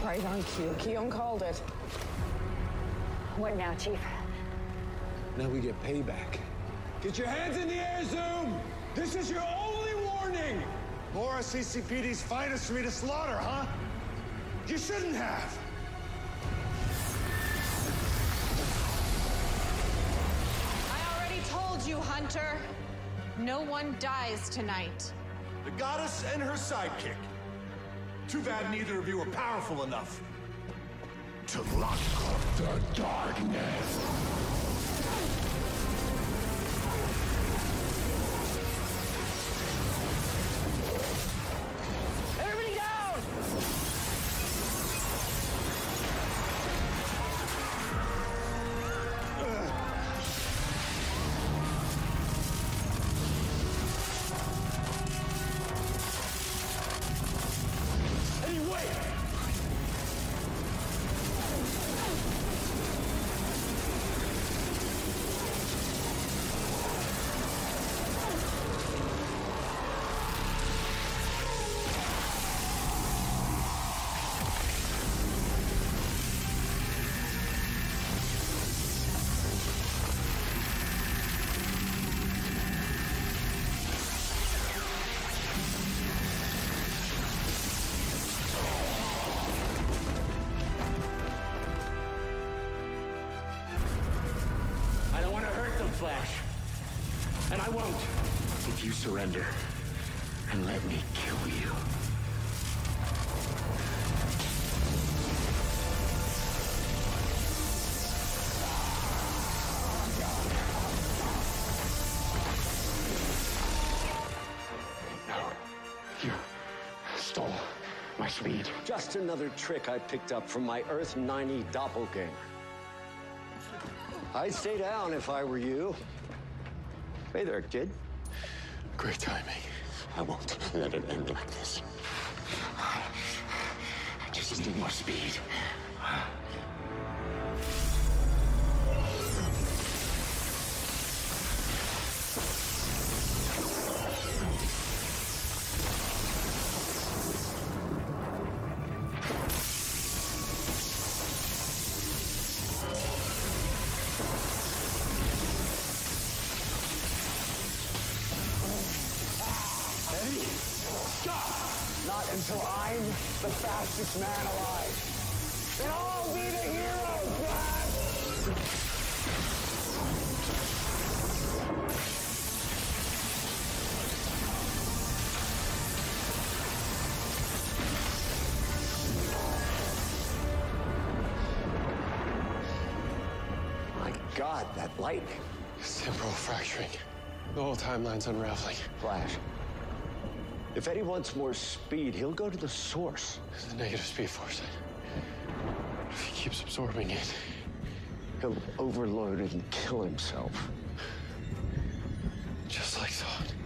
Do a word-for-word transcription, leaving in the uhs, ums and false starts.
Right on cue. Keon called it. What now, Chief? Now we get payback. Get your hands in the air, Zoom! This is your only warning! More C C P D's finest for me to slaughter, huh? You shouldn't have! I already told you, Hunter. No one dies tonight. The goddess and her sidekick. Too bad neither of you are powerful enough to lock up the darkness. Everybody down! Flash. And I won't. If you surrender and let me kill you. No. You stole my speed. Just another trick I picked up from my Earth ninety doppelganger. I'd stay down if I were you. Hey there, kid. Great timing. I won't let it end like this. I just need more speed. Not until I'm the fastest man alive. And I'll be the hero, Flash! My God, that lightning. Temporal fracturing. The whole timeline's unraveling. Flash. If Eddie wants more speed, he'll go to the source. The negative speed force. If he keeps absorbing it, he'll overload it and kill himself. Just like thought.